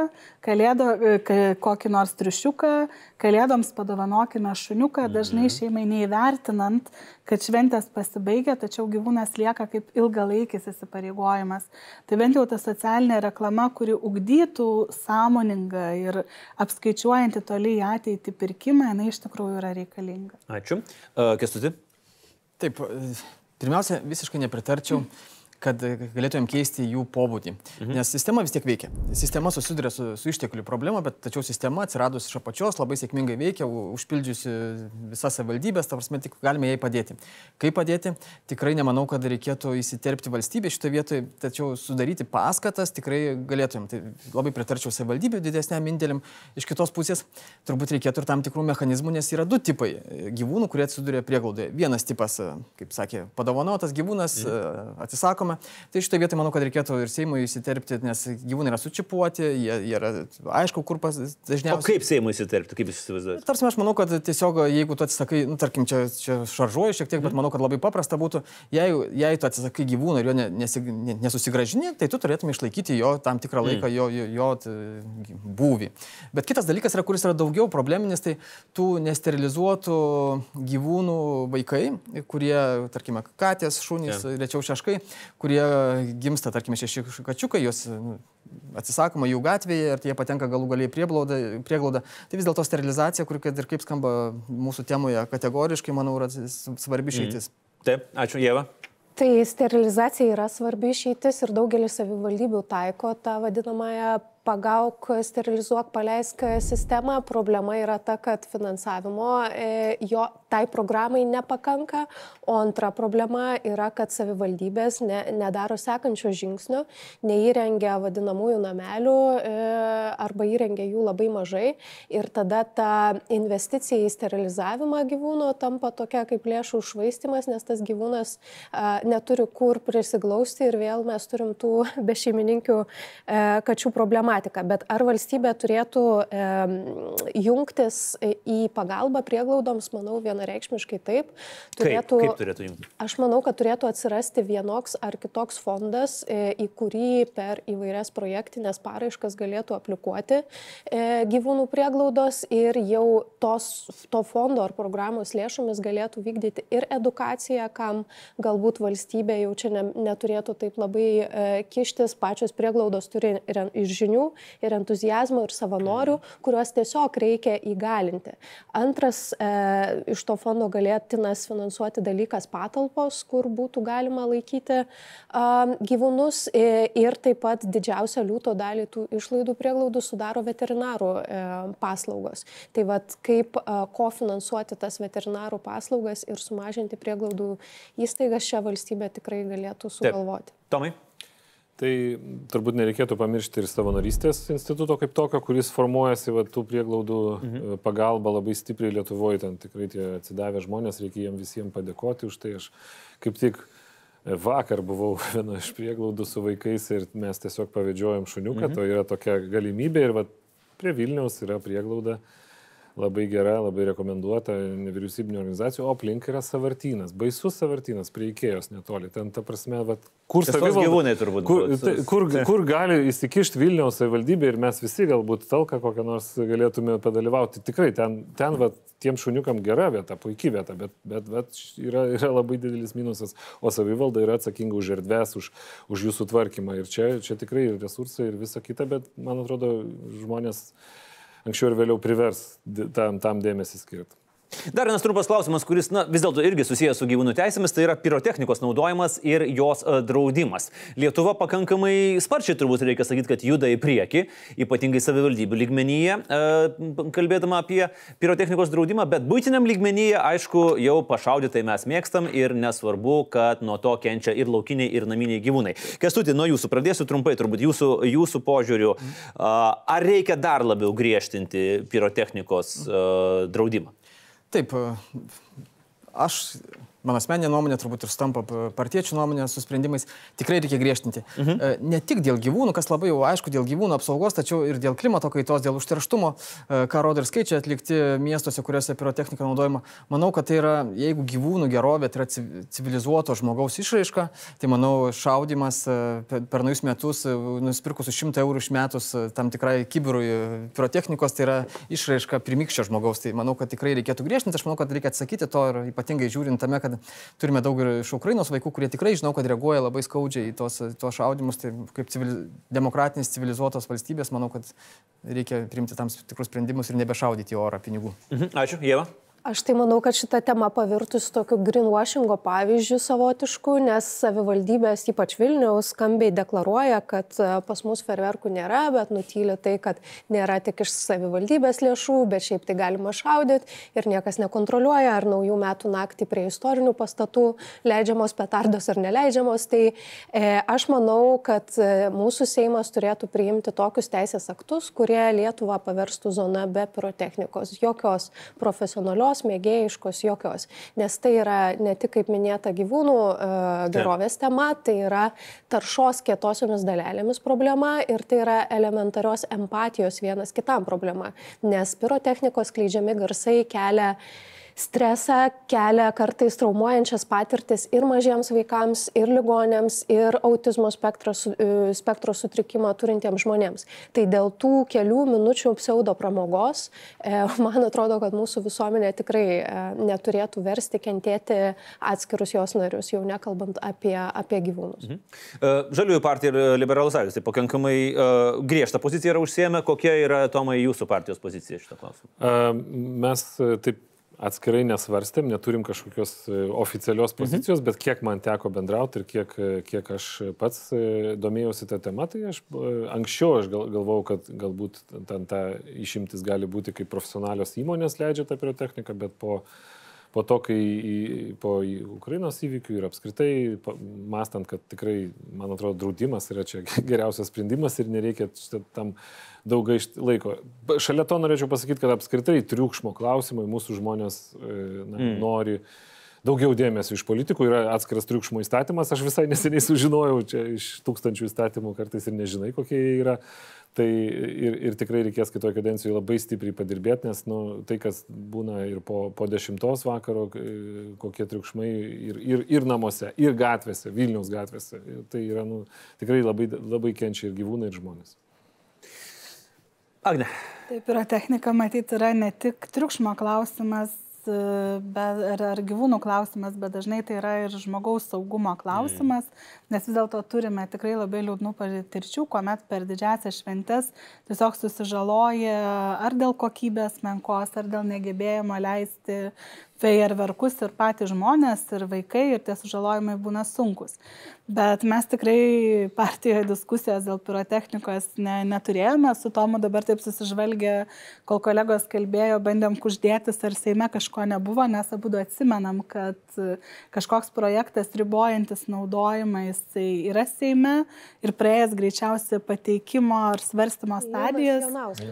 kokį nors triušiuką, kalėdoms padovanokime šuniuką, dažnai šeimai neįvertinant, kad šventės pasibaigia, tačiau gyvūnas lieka kaip ilgalaikis įsipareigojimas. Tai bent jau ta socialinė reklama, kuri ugdytų sąmoningą ir apskaičiuojantį toli į ateitį pirkimą, jinai iš tikrųjų yra reikalinga. Ačiū. Kęstuti? Taip, pirmiausia, visiškai nepritarčiau, kad galėtumėm keisti jų pobūdį. Nes sistema vis tiek veikia. Sistema susiduria su išteklių problema, bet tačiau sistema atsiradus iš apačios labai sėkmingai veikia, užpildžiusi visas savivaldybės, ta prasme, tik galime jai padėti. Kaip padėti? Tikrai nemanau, kad reikėtų įsiterpti valstybė šitoje vietoje, tačiau sudaryti paskatas tikrai galėtumėm. Tai labai pritarčiau savivaldybių didesniam indėliam. Iš kitos pusės turbūt reikėtų ir tam tikrų mechanizmų, nes yra du tipai gyvūnų, kurie atsiduria prieglaudoje. Vienas tipas, kaip sakė, padovanotas gyvūnas, atsisakoma. Tai šitoje vietoje manau, kad reikėtų ir Seimui įsiterpti, nes gyvūnai yra sučipuoti, jie yra aišku, kur dažniausiai. O kaip Seimui įsiterpti, kaip jūs įsivaizduojate? Tarsi aš manau, kad tiesiog, jeigu tu atsisakai, tarkim, čia šaržuoju šiek tiek, bet manau, kad labai paprasta būtų, jei tu atsisakai gyvūną ir jo nesusigražini, tai tu turėtum išlaikyti jo tam tikrą laiką, jo būvį. Bet kitas dalykas, kuris yra daugiau probleminis, tai tų nesterilizuotų gyvūnų vaikai, kurie, tarkime, katės, šunys, rečiau šeškai, kurie gimsta, tarkime, 6 kačiukai, juos atsisakoma jų gatvėje ir jie patenka galų galiai prieglaudą. Tai vis dėlto sterilizacija, kur kad ir kaip skamba mūsų temoje kategoriškai, manau, yra svarbi išeitis. Taip, ačiū, Ieva. Tai sterilizacija yra svarbi išeitis ir daugelis savivaldybių taiko tą vadinamąją pagauk, sterilizuok, paleisk sistemą. Problema yra ta, kad finansavimo jo tai programai nepakanka, o antra problema yra, kad savivaldybės nedaro sekančio žingsnio, neįrengia vadinamųjų namelių arba įrengia jų labai mažai ir tada ta investicija į sterilizavimą gyvūno tampa tokia kaip lėšų švaistimas, nes tas gyvūnas neturi kur prisiglausti ir vėl mes turim tų bešeimininkių kačių problematiką. Bet ar valstybė turėtų jungtis į pagalbą prieglaudoms, manau, vienareikšmiškai taip. Kaip turėtų jungtis? Aš manau, kad turėtų atsirasti vienoks ar kitoks fondas, į kurį per įvairias projektinės paraiškas galėtų aplikuoti gyvūnų prieglaudos ir jau to fondo ar programos lėšomis galėtų vykdyti ir edukaciją, kam galbūt valstybė jau čia neturėtų taip labai kištis. Pačios prieglaudos turi ir žinių, ir entuziazmo, ir savanorių, kuriuos tiesiog reikia įgalinti. Antras iš to fondo galėtinas finansuoti dalykas patalpos, kur būtų galima laikyti gyvūnus ir taip pat didžiausią liūto dalį tų išlaidų prieglaudų sudaro veterinarų paslaugos. Tai vat kaip kofinansuoti tas veterinarų paslaugas ir sumažinti prieglaudų įstaigas šią valstybę tikrai galėtų sugalvoti. Taip. Tomai? Tai turbūt nereikėtų pamiršti ir savanorystės instituto kaip tokio, kuris formuojasi tų prieglaudų pagalba labai stipriai Lietuvoje. Ten tikrai tie atsidavę žmonės, reikia jiems visiems padėkoti už tai. Aš kaip tik vakar buvau viena iš prieglaudų su vaikais ir mes tiesiog pavedžiojom šuniuką. To yra tokia galimybė ir prie Vilniaus yra prieglauda. Labai gera, labai rekomenduota nevyriausybinio organizacijų, o aplink yra Sąvartynas. Baisus Sąvartynas, prie Ikėjos netoli. Ten, ta prasme, kur gyvūnai turbūt kur gali įsikišti Vilniaus savivaldybė ir mes visi galbūt talką kokią nors galėtume padalyvauti. Tikrai, ten tiem šuniukam gera vieta, puikiai vieta, bet yra labai didelis minusas, o savivalda yra atsakinga už erdves, už jų sutvarkymą. Ir čia tikrai resursai ir visa kita, bet man atrodo, žmonės anksčiau ir vėliau privers tam dėmesį skirti. Dar vienas trumpas klausimas, kuris vis dėlto irgi susijęs su gyvūnų teisėmis, tai yra pirotechnikos naudojimas ir jos draudimas. Lietuva pakankamai sparčiai turbūt reikia sakyti, kad juda į priekį, ypatingai savivaldybių lygmenyje, kalbėdama apie pirotechnikos draudimą, bet buitiniam lygmenyje, aišku, jau pašaudytai mes mėgstam ir nesvarbu, kad nuo to kenčia ir laukiniai, ir naminiai gyvūnai. Kęstuti, nuo jūsų pradėsiu trumpai, turbūt jūsų požiūriu, ar reikia dar labiau griežtinti pirotechnikos draudimą? Taip, mano asmeninė nuomonė turbūt ir stampa partiečių nuomonė su sprendimais, tikrai reikia griežtinti. Ne tik dėl gyvūnų, kas labai jau aišku, dėl gyvūnų apsaugos, tačiau ir dėl klimato kaitos, dėl užterštumo, ką rodo ir skaičiai atlikti miestuose, kuriuose pirotechnika naudojama. Manau, kad tai yra, jeigu gyvūnų gerovė tai yra civilizuoto žmogaus išraiška, tai manau, šaudimas per naujus metus, nusipirkus už 100 eurų išmetus tam tikrai kibirui pirotechnikos, tai yra išraiška pirmykščio žmogaus. Tai manau, kad tikrai reikėtų griežtinti. Aš manau, kad reikia atsakyti to ir ypatingai žiūrint tame, kad turime daug ir iš Ukrainos vaikų, kurie tikrai žinau, kad reaguoja labai skaudžiai į tos šaudimus. Tai kaip demokratinis civilizuotos valstybės, manau, kad reikia priimti tam tikrus sprendimus ir nebešaudyti į orą pinigų. Ačiū. Ieva? Aš tai manau, kad šita tema pavirtus tokiu greenwashingo pavyzdžiu savotišku, nes savivaldybės, ypač Vilniaus, skambiai deklaruoja, kad pas mus fejerverkų nėra, bet nutyli tai, kad nėra tik iš savivaldybės lėšų, bet šiaip tai galima šaudyti ir niekas nekontroliuoja, ar naujų metų naktį prie istorinių pastatų leidžiamos petardos ar neleidžiamos. Tai aš manau, kad mūsų Seimas turėtų priimti tokius teisės aktus, kurie Lietuvą paverstų zona be pirotechnikos, jokios profesionalios, mėgėjiškos, jokios. Nes tai yra ne tik, kaip minėta, gyvūnų gerovės tema, tai yra taršos kietosiomis dalelėmis problema ir tai yra elementarios empatijos vienas kitam problema. Nes pirotechnikos skleidžiami garsai kelia stresą, kelia kartais traumuojančias patirtis ir mažiems vaikams, ir ligonėms, ir autizmo spektro sutrikimą turintiems žmonėms. Tai dėl tų kelių minučių pseudo pramogos, man atrodo, kad mūsų visuomenė tikrai neturėtų versti kentėti atskirus jos narius, jau nekalbant apie gyvūnus. Žaliųjų partija ir Liberalų sąjūdis, tai pakankamai griežtą poziciją yra užsiėmę. Kokia yra, Tomai, jūsų partijos pozicija šitą klausimą? Mes taip atskirai nesvarstėm, neturim kažkokios oficialios pozicijos, bet kiek man teko bendrauti ir kiek aš pats domėjausi tą temą, tai anksčiau aš galvojau, kad galbūt ta išimtis gali būti, kaip profesionalios įmonės leidžia tą pirotechniką, bet po to, kai po Ukrainos įvykių ir apskritai mąstant, kad tikrai, man atrodo, draudimas yra čia geriausias sprendimas ir nereikia tam daug gaišti laiko. Šalia to norėčiau pasakyti, kad apskritai triukšmo klausimai mūsų žmonės nori daugiau dėmesio iš politikų. Yra atskiras triukšmo įstatymas, aš visai neseniai sužinojau, čia iš tūkstančių įstatymų kartais ir nežinai, kokie jie yra. Tai ir tikrai reikės kitoje kadencijoje labai stipriai padirbėti, nes tai, kas būna ir po 10 vakaro, kokie triukšmai ir namuose, ir gatvėse, Vilniaus gatvėse, tai yra tikrai labai kenčia ir gyvūnai, ir žmonės. Agne. Taip, pirotechnika matyti yra ne tik triukšmo klausimas, ar gyvūnų klausimas, bet dažnai tai yra ir žmogaus saugumo klausimas, nes vis dėlto turime tikrai labai liūdnų patirčių, kuomet per didžiąsias šventes tiesiog susižaloja ar dėl kokybės menkos, ar dėl negebėjimo leisti fejerverkus ir patys žmonės, ir vaikai, ir tie sužalojimai būna sunkus. Bet mes tikrai partijoje diskusijos dėl pirotechnikos neturėjome, su Tomu dabar taip susižvalgę, kol kolegos kalbėjo, bandėm kuždėtis, ar Seime kažko nebuvo, nes abudu atsimenam, kad kažkoks projektas ribojantis naudojimą jisai yra Seime ir praėjęs greičiausiai pateikimo ar svarstymo stadijas,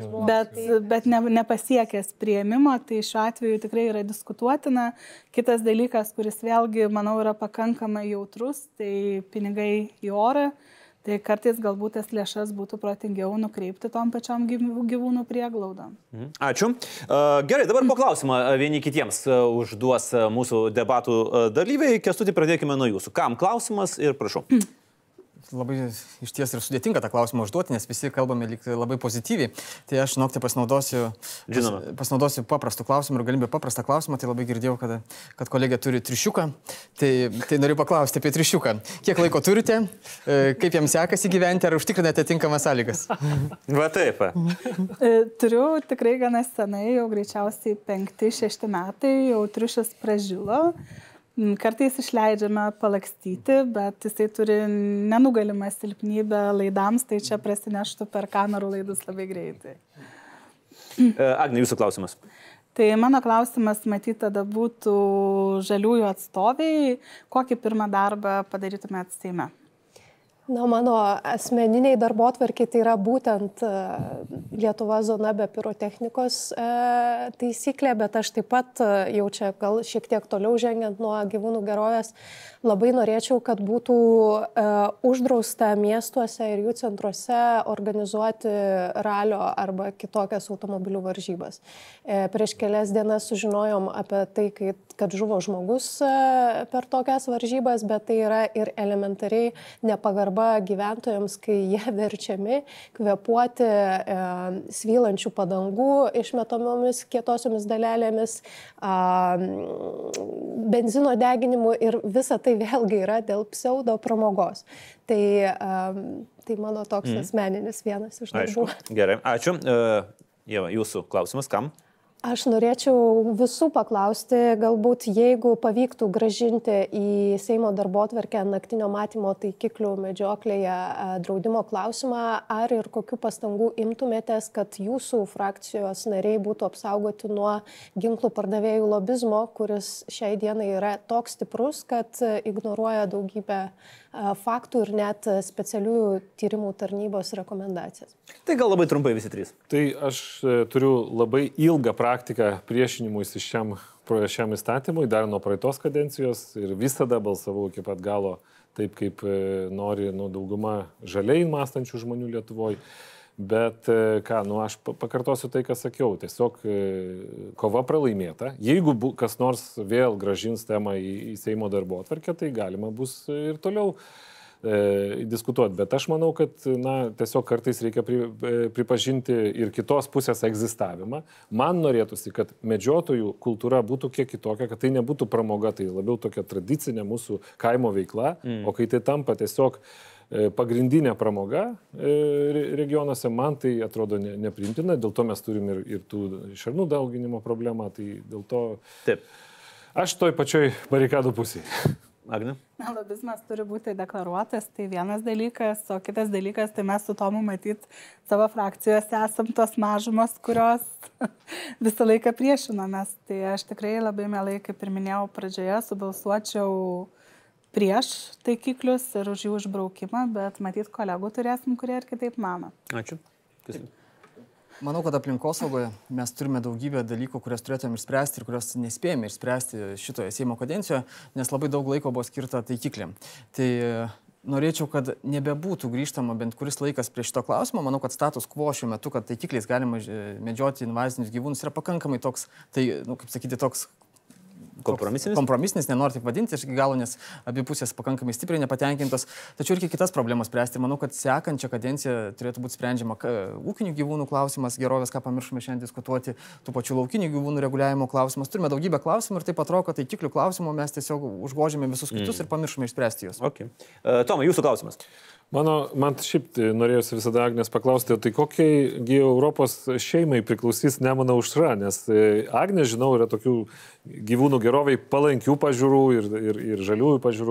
bet nepasiekęs priėmimo, tai šiuo atveju tikrai yra diskutuoti. Kitas dalykas, kuris vėlgi, manau, yra pakankamai jautrus, tai pinigai į orą. Tai kartais galbūt tas lėšas būtų protingiau nukreipti tom pačiom gyvūnų prieglaudom. Ačiū. Gerai, dabar po klausimą vieni kitiems užduos mūsų debatų dalyviai. Kęstuti, pradėkime nuo jūsų. Kam klausimas ir prašau. Labai iš ties ir sudėtinga tą klausimą užduoti, nes visi kalbame labai pozityviai. Tai aš, nokti, pasinaudosiu paprastų klausimų ir galimybę paprastą klausimą. Tai labai girdėjau, kad kolegė turi triušiuką. Tai noriu paklausti apie triušiuką. Kiek laiko turite, kaip jam sekasi gyventi, ar užtikrinate tinkamas sąlygas? Va taip. Turiu tikrai gana senai, jau greičiausiai 5-6 metai, jau triušis pražilo. Kartais išleidžiame palakstyti, bet jisai turi nenugalimą silpnybę laidams, tai čia prasineštų per kamerų laidus labai greitai. Agne, jūsų klausimas. Tai mano klausimas, matyt, tada būtų žaliųjų atstoviai. Kokį pirmą darbą padarytumėt Seime? Na, mano asmeniniai darbotvarkiai tai yra būtent Lietuva zona be pirotechnikos taisyklė, bet aš taip pat jau čia gal šiek tiek toliau žengiant nuo gyvūnų gerovės, labai norėčiau, kad būtų uždrausta miestuose ir jų centruose organizuoti ralio arba kitokias automobilių varžybas. Prieš kelias dienas sužinojom apie tai, kad žuvo žmogus per tokias varžybas, bet tai yra ir elementariai nepagarba gyventojams, kai jie verčiami kvėpuoti svylančių padangų išmetamomis kietosiomis dalelėmis, benzino deginimu ir visa tai vėlgi yra dėl pseudo pramogos. Tai mano toks asmeninis vienas iš darbų. Gerai, ačiū. Ieva, jūsų klausimas kam? Aš norėčiau visų paklausti, galbūt jeigu pavyktų gražinti į Seimo darbotvarkę naktinio matymo taikiklių medžioklėje draudimo klausimą, ar ir kokių pastangų imtumėtės, kad jūsų frakcijos nariai būtų apsaugoti nuo ginklų pardavėjų lobizmo, kuris šiai dienai yra toks stiprus, kad ignoruoja daugybę faktų ir net specialiųjų tyrimų tarnybos rekomendacijas. Tai gal labai trumpai visi trys. Tai aš turiu labai ilgą praktiką priešinimuisi šiam įstatymui, dar nuo praeitos kadencijos ir visada balsavau iki pat galo taip, kaip nori dauguma žaliai mąstančių žmonių Lietuvoje. Bet ką, aš pakartosiu tai, ką sakiau. Tiesiog kova pralaimėta. Jeigu kas nors vėl gražins temą į Seimo darbotvarkę, tai galima bus ir toliau diskutuoti. Bet aš manau, kad tiesiog kartais reikia pripažinti ir kitos pusės egzistavimą. Man norėtųsi, kad medžiotojų kultūra būtų kiek kitokia, kad tai nebūtų pramoga, tai labiau tokia tradicinė mūsų kaimo veikla, o kai tai tampa tiesiog pagrindinė pramoga regionuose, man tai atrodo nepriimtina, dėl to mes turim ir tų šernų dauginimo problemą, tai dėl to Taip. Aš toj pačioj barikadų pusėje. Agne? Lobizmas turi būti deklaruotas, tai vienas dalykas, o kitas dalykas, tai mes su Tomu matyt savo frakcijose esam tos mažumos, kurios visą laiką priešinomės. Tai aš tikrai labai mielai, kaip ir minėjau pradžioje, subalsuočiau prieš taikiklius ir už jų užbraukimą, bet matyt kolegų turėsim, kurie ir kitaip mano. Ačiū. Manau, kad aplinkosaugoje mes turime daugybę dalykų, kurias turėtume išspręsti ir kurios nespėjame išspręsti šitoje Seimo kadencijoje, nes labai daug laiko buvo skirta taikikliam. Tai norėčiau, kad nebebūtų grįžtama bent kuris laikas prie šito klausimo. Manau, kad status quo šiuo metu, kad taikikliais galima medžioti invazinius gyvūnus, yra pakankamai toks, tai, kaip sakyti, toks kompromisinis, nenoriu taip vadinti iš galo, nes abi pusės pakankamai stipriai nepatenkintos. Tačiau reikia kitas problemas spręsti. Manau, kad sekančią kadenciją turėtų būti sprendžiama ūkinių gyvūnų klausimas, gerovės, ką pamiršome šiandien diskutuoti, tų pačių laukinių gyvūnų reguliavimo klausimas. Turime daugybę klausimų ir taip atrodo, kad taikiklių klausimų mes tiesiog užgožėme visus kitus ir pamiršome išspręsti juos. Okay. Tomai, jūsų klausimas. Man šiaip norėjusi visada Agnės paklausti, tai kokiai Europos šeimai priklausys Nemuno aušra, nes Agnė, žinau, yra tokių gyvūnų geroviai palankių pažiūrų ir žaliųjų pažiūrų.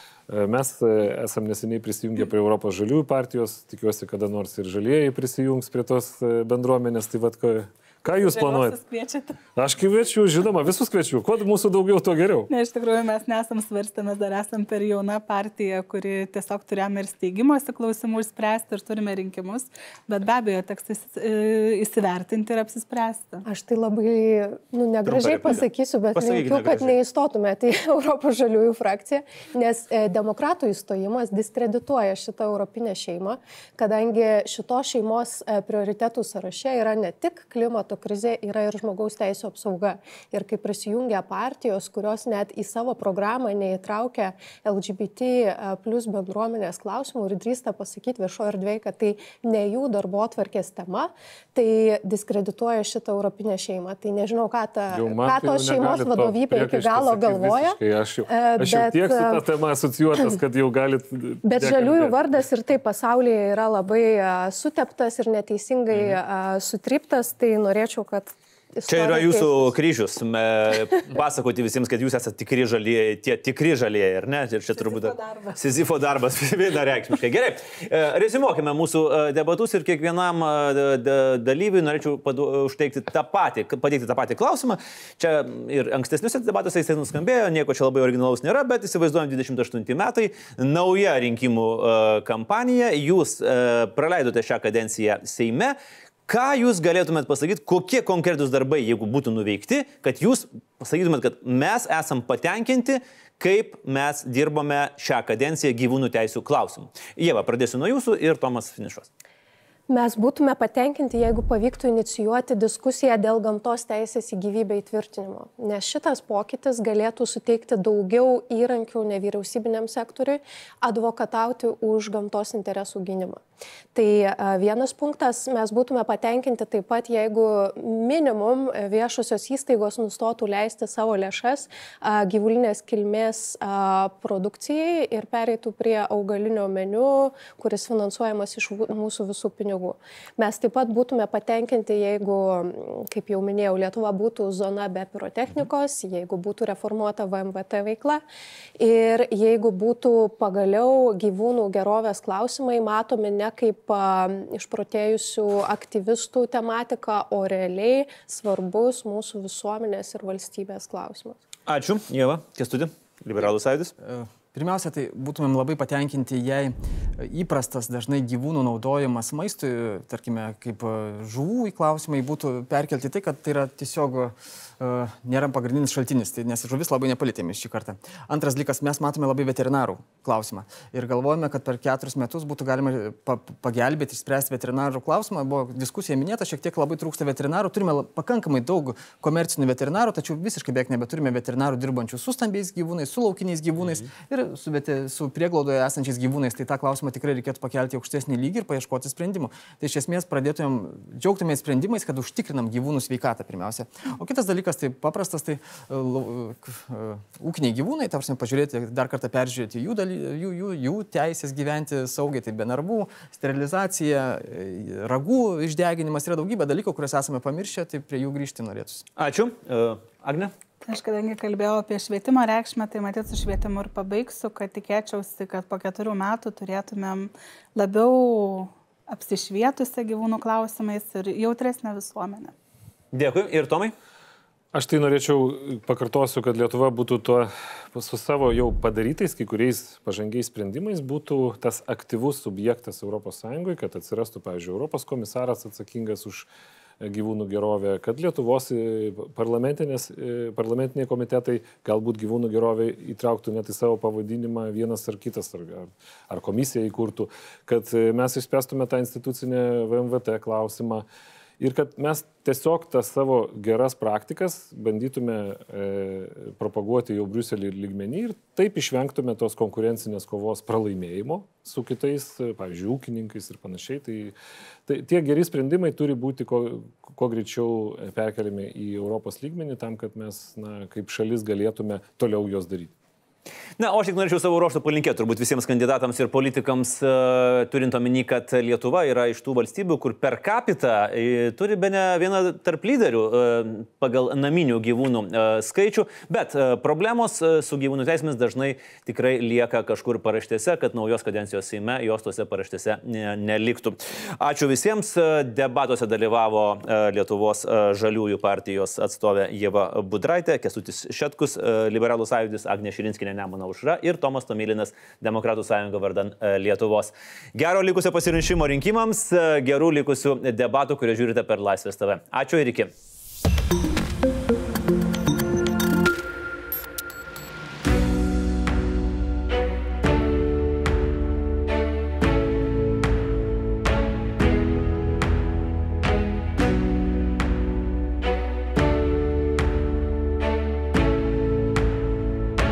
Mes esam neseniai prisijungę prie Europos žaliųjų partijos, tikiuosi, kada nors ir žalieji prisijungs prie tos bendruomenės, tai vat ką jūs planuojate? Aš kviečiu, žinoma, visus kviečiu. Kuo mūsų daugiau, to geriau. Ne, iš tikrųjų, mes nesam svarstę, mes dar esam per jauna partija, kuri tiesiog turėjome ir steigimosi klausimų išspręsti ir turime rinkimus, bet be abejo, teks įsivertinti ir apsispręsti. Aš tai labai, negražiai pasakysiu, bet linkiu, kad neįstotumėte į Europos žaliųjų frakciją, nes demokratų įstojimas diskredituoja šitą europinę šeimą, kadangi šitos šeimos prioritetų sąraše yra ne tik klimato krizė, yra ir žmogaus teisų apsauga. Ir kai prisijungia partijos, kurios net į savo programą neįtraukia LGBT plus bendruomenės klausimų ir drįsta pasakyti viešoje erdvėje, kad tai ne jų darbotvarkės tema, tai diskredituoja šitą europinę šeimą. Tai nežinau, ką tos šeimos vadovybė iki galo galvoja. Aš jau tiek su tą temą asocijuotas, kad jau galit... Bet žaliųjų vardas ir taip pasaulyje yra labai suteptas ir neteisingai sutryptas, tai norėčiau, kad... Čia yra jūsų kryžius. Pasakoti visiems, kad jūs esate tikri žalieji, tie tikri žalieji, ar ne? Ir čia turbūt Sizifo darbas vienareikšmiškai. Gerai, rezumuokime mūsų debatus ir kiekvienam dalyviui norėčiau pateikti tą patį klausimą. Čia ir ankstesniuose debatuose jisai nuskambėjo, nieko čia labai originalaus nėra, bet įsivaizduojam 28 metai, nauja rinkimų kampanija, jūs praleidote šią kadenciją Seime. Ką jūs galėtumėt pasakyti, kokie konkretus darbai, jeigu būtų nuveikti, kad jūs pasakytumėt, kad mes esam patenkinti, kaip mes dirbame šią kadenciją gyvūnų teisų klausimų. Ieva, pradėsiu nuo jūsų ir Tomas finišuos. Mes būtume patenkinti, jeigu pavyktų inicijuoti diskusiją dėl gamtos teisės į gyvybę įtvirtinimo, nes šitas pokytis galėtų suteikti daugiau įrankių nevyriausybiniam sektoriui advokatauti už gamtos interesų gynimą. Tai vienas punktas, mes būtume patenkinti taip pat, jeigu minimum viešosios įstaigos nustotų leisti savo lėšas gyvulinės kilmės produkcijai ir pereitų prie augalinio meniu, kuris finansuojamas iš mūsų visų pinigų. Mes taip pat būtume patenkinti, jeigu, kaip jau minėjau, Lietuva būtų zona be pirotechnikos, jeigu būtų reformuota VMVT veikla ir jeigu būtų pagaliau gyvūnų gerovės klausimai matomi ne kaip išprotėjusių aktyvistų tematika, o realiai svarbus mūsų visuomenės ir valstybės klausimas. Ačiū, Ieva. Kęstuti, Liberalų sąjūdis. Pirmiausia, tai būtumėm labai patenkinti, jei įprastas dažnai gyvūnų naudojimas maistui, tarkime, kaip žuvų klausimai būtų perkelti tai, kad tai yra tiesiog nėra pagrindinis šaltinis, tai, nes žuvis labai nepalėtėme šį kartą. Antras dalykas, mes matome labai veterinarų klausimą ir galvojame, kad per 4 metus būtų galima pagelbėti, išspręsti veterinarų klausimą. Buvo diskusija minėta, šiek tiek labai trūksta veterinarų, turime pakankamai daug komercinių veterinarų, tačiau visiškai beveik nebeturime veterinarų dirbančių su stambiais gyvūnais, su laukiniais gyvūnais ir su prieglaudoje esančiais gyvūnais. Tai tą klausimą tikrai reikėtų pakelti aukštesnį lygį ir paieškoti sprendimų. Tai iš esmės džiaugtumės sprendimais, kad užtikrinam gyvūnų sveikatą pirmiausia. O kitas dalykas, tai paprastas, tai ūkiniai gyvūnai, tarsi pažiūrėti, dar kartą peržiūrėti jų teisės gyventi saugiai, tai be narvų, sterilizacija, ragų išdeginimas, yra daugybė dalykų, kuriuos esame pamiršę, tai prie jų grįžti norėtųsi. Ačiū. Agne? Aš kadangi kalbėjau apie švietimo reikšmę, tai matyt su švietimu ir pabaigsiu, kad tikėčiausi, kad po 4 metų turėtumėm labiau apsišvietusią gyvūnų klausimais ir jautresnę visuomenę. Dėkui. Ir Tomai? Aš tai norėčiau, pakartosiu, kad Lietuva būtų su savo jau padarytais, kai kuriais pažangiais sprendimais, būtų tas aktyvus subjektas ES, kad atsirastų, pavyzdžiui, Europos komisaras atsakingas už gyvūnų gerovę, kad Lietuvos parlamentiniai komitetai galbūt gyvūnų gerovę įtrauktų net į savo pavadinimą vienas ar kitas, ar komisija įkurtų, kad mes išspręstume tą institucinę VMVT klausimą. Ir kad mes tiesiog tas savo geras praktikas bandytume propaguoti jau Briuselį lygmenį ir taip išvengtume tos konkurencinės kovos pralaimėjimo su kitais, pavyzdžiui, ūkininkais ir panašiai. Tai tie geri sprendimai turi būti kuo greičiau perkeliami į Europos lygmenį tam, kad mes kaip šalis galėtume toliau juos daryti. Na, o aš tik norėčiau savo ruožtų palinkėti turbūt visiems kandidatams ir politikams, turint omeny, kad Lietuva yra iš tų valstybių, kur per capita turi bene vieną tarp lyderių pagal naminių gyvūnų skaičių, bet problemos su gyvūnų teisėmis dažnai tikrai lieka kažkur paraštėse, kad naujos kadencijos Seime jos tose paraštėse neliktų. Ačiū visiems. Debatuose dalyvavo Lietuvos žaliųjų partijos atstovė Ieva Budraitė, Kęstutis Šetkus, Liberalų sąjūdis, Agnė Širinskienė, Nemuno aušra ir Tomas Tomilinas, Demokratų sąjunga vardan Lietuvos. Gero likusio pasirinkimo rinkimams, gerų likusių debatų, kurie žiūrite per Laisvės TV. Ačiū ir iki.